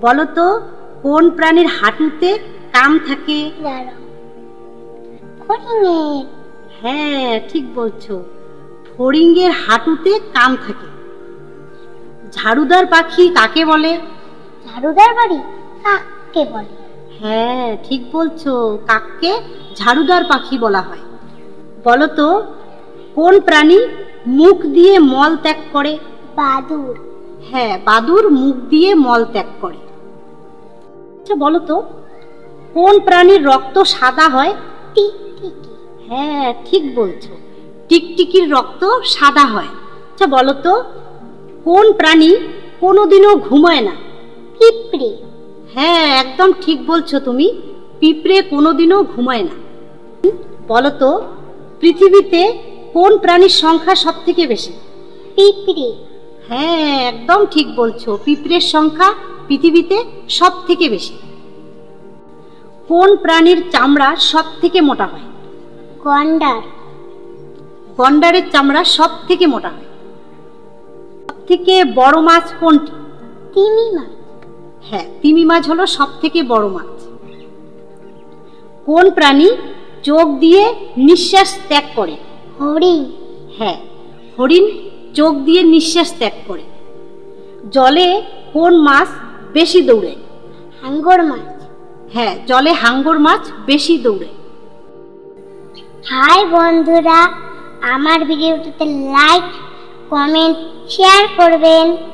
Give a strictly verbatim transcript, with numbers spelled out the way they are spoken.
বলো তো কোন প্রাণীর হাঁটুতে কান থাকে? ফড়িংয়ের। হ্যাঁ, ঠিক বলছো, ফড়িংয়ের হাঁটুতে কান থাকে। ঝাড়ুদার পাখি কাকে বলে? ঝাড়ুদার বাড়ি কাককে বলে। হ্যাঁ, ঠিক বলছো, কাককে ঝাড়ুদার পাখি বলা হয়। বলো তো কোন প্রাণী মুখ দিয়ে মল ত্যাগ করে? বাদুড়। হ্যাঁ, বাদুড় মুখ দিয়ে মল ত্যাগ করে। আচ্ছা বলো তো কোন প্রাণীর রক্ত সাদা হয়? টিকটিকি। হ্যাঁ, ঠিক বলছো, টিকটিকির রক্ত সাদা হয়। আচ্ছা বলো তো কোন প্রাণী কোনোদিনও ঘুমায় না? পিঁপড়ে। হ্যাঁ, একদম ঠিক বলছো তুমি, পিঁপড়ে কোনোদিনও ঘুমায় না। বলো তো পৃথিবীতে কোন প্রাণীর সংখ্যা সব থেকে বেশি? পিঁপড়ে। হ্যাঁ, একদম ঠিক বলছো, পিঁপড়ের সংখ্যা পৃথিবীতে সব থেকে বেশি। কোন প্রাণীর চামড়া সব থেকে মোটা হয়? গন্ডার। গন্ডারের চামড়া সব থেকে মোটা হয়। সব থেকে বড় মাছ কোনটি? তিমি মাছ। হ্যাঁ, তিমি মাছ হলো সব থেকে বড় মাছ। কোন প্রাণী চোখ দিয়ে নিঃশ্বাস ত্যাগ করে? হরিণ। হ্যাঁ, হরিণ চোখ দিয়ে নিঃশ্বাস ত্যাগ করে। জলে কোন মাছ বেশি দৌড়ে? হাঙ্গর মাছ। হ্যাঁ, জলে হাঙ্গর মাছ বেশি দৌড়ে। হাই বন্ধুরা, আমার ভিডিওটিতে লাইক, কমেন্ট, শেয়ার করবেন।